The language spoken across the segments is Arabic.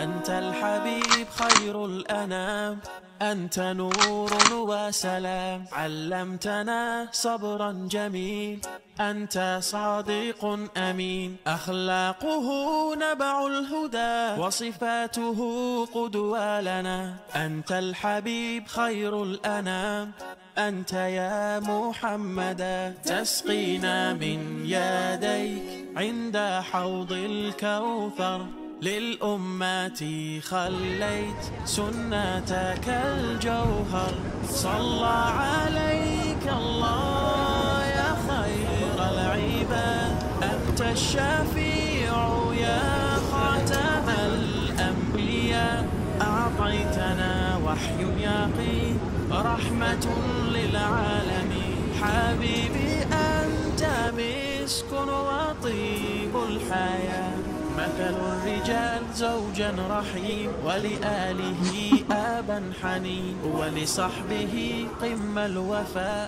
أنت الحبيب خير الأنام، أنت نور وسلام، علمتنا صبرا جميل، أنت صادق أمين، أخلاقه نبع الهدى وصفاته قدوة لنا. أنت الحبيب خير الأنام، أنت يا محمدا، تسقينا من يديك عند حوض الكوثر، للأمة خليت سنتك الجوهر. صلى عليك الله يا خير العباد، أنت الشفيع يا خاتم الأنبياء، أعطيتنا وحي يقين رحمة للعالمين. حبيبي أنت مسك وطيب الحياة، مثل الرجال زوجا رحيم، ولآله آبا حنين، ولصحبه قم الوفاء،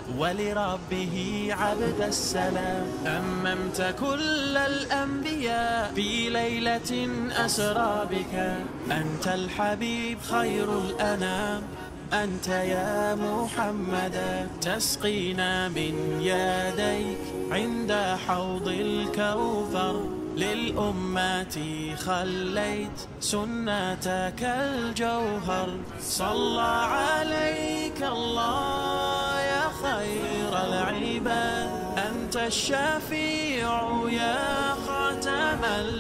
ولربه عبد السلام. أممت كل الأنبياء في ليلة أسرى بك، أنت الحبيب خير الأنام، أنت يا محمدا، تسقينا من يديك عند حوض الكوثر، للأمة خليت سنتك الجوهر. صلى عليك الله يا خير العباد، أنت الشفيع يا خاتم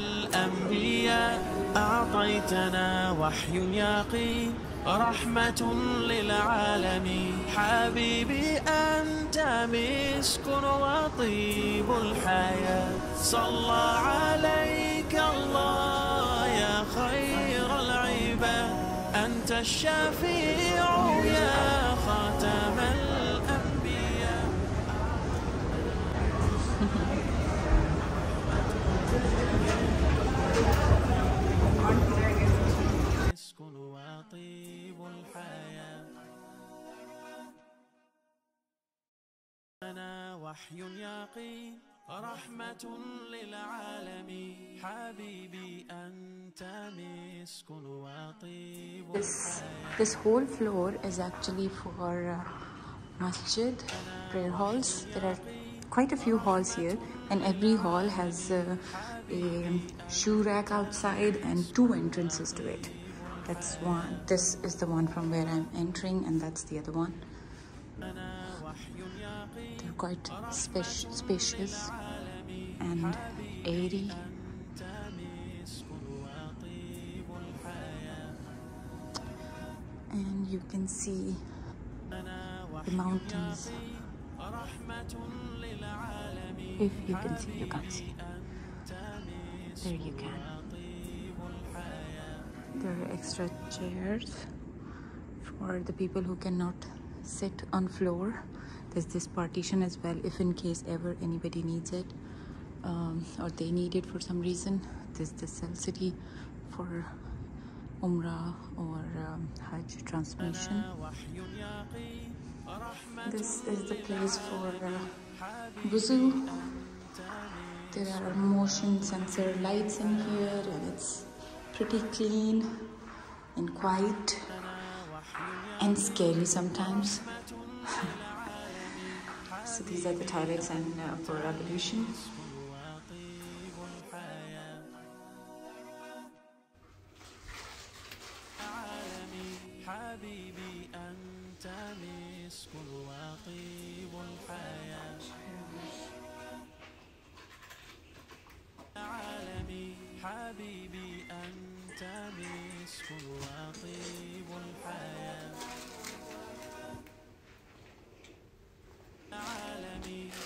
الأنبياء، أعطيتنا وحي يقين رحمة للعالمين. حبيبي أنت مسك وطيب الحياة، صلى عليك الله يا خير العباد، أنت الشفيع يا خاتم الأنبياء. مسك وطيب الحياة، أنا وحي يقين رحمة للعالمين. حبيبي أنت مسك وطيب الحياة. This whole floor is actually for masjid, prayer halls. There are quite a few halls here, and every hall has a shoe rack outside and 2 entrances to it. That's one. This is the one from where I'm entering, and that's the other one. They're quite spacious and airy. And you can see the mountains. If you can see, you can't see. There you can. There are extra chairs for the people who cannot sit on floor. There's this partition as well, if in case ever anybody needs it, or they need it for some reason. There's the Cell-City for Umrah or Hajj transmission. This is the place for wuzu. There are motion sensor lights in here, and it's pretty clean and quiet and scary sometimes. So these are the toilets and for ablution. حبيبي أنت مسك وطيب الحياة، عالمي